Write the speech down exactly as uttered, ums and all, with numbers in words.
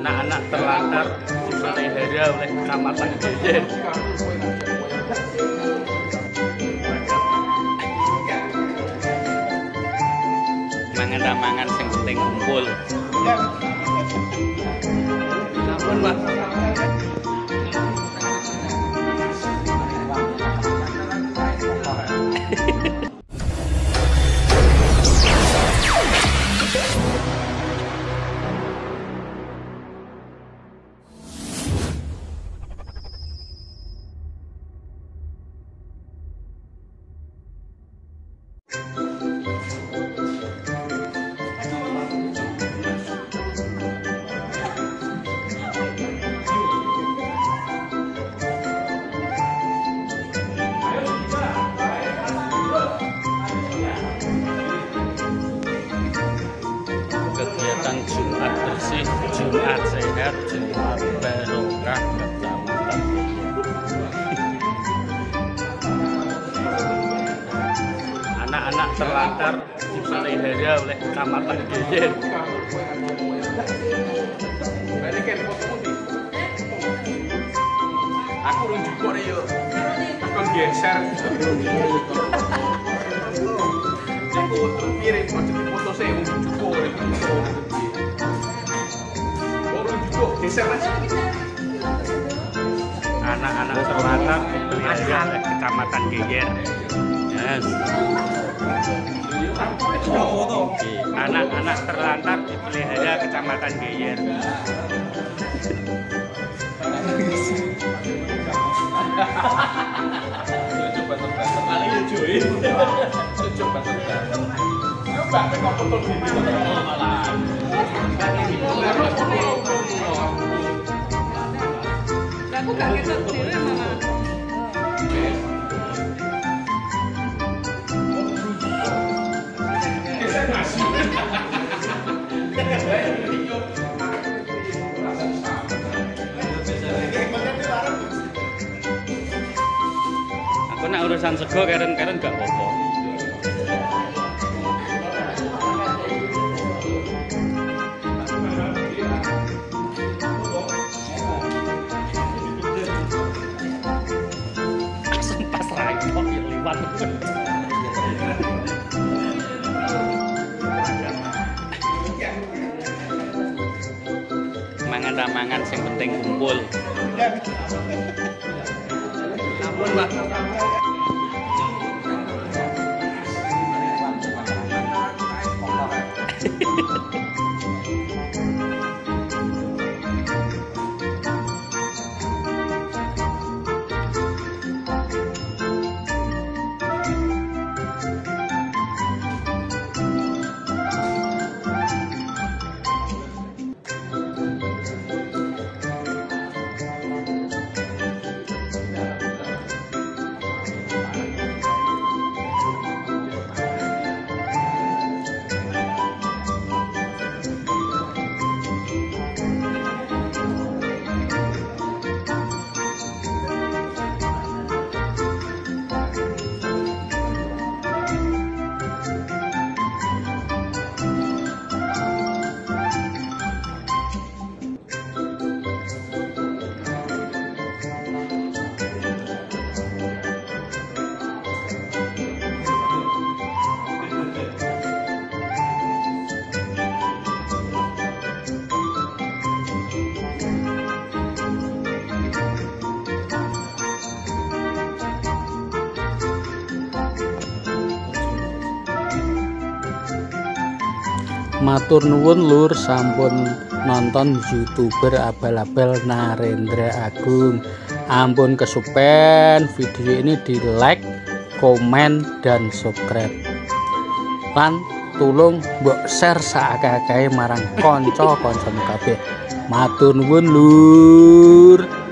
Anak-anak terlantar dipelihara oleh Kecamatan Geyer. Mangan-mangan sing penting kumpul. Ampun, Pak. Kegiatan Jumat bersih, Jumat sehat, Jumat barokah Kecamatan Geyer. Anak-anak terlantar dipelihara oleh Kecamatan Geyer. Aku urung jupuk nih yo. Aku geser. Aku mirip macam foto saya urung jupuk. Urung jupuk geser mas. Anak-anak terlantar dipelihara oleh Kecamatan Geyer. Yes. Anak-anak terlantar dipelihara Kecamatan Geyer. Coba tebak kali ya cuy. Coba tebak. Coba kok foto gini malah. Aku kaget sendiri malah. Aku nak urusan sego karen-karen gak apa-apa. Asem pas lagi kok ya liwat. Mangan-mangan sing penting kumpul. Ampun, Pak. Matur nuwun lur sampun nonton YouTuber abal-abal Narendra Agung. Ampun kesupen video ini di like, komen, dan subscribe. Lan tulung mbok share saakeh-akehe marang kanca-kanca kabeh. Matur nuwun lur.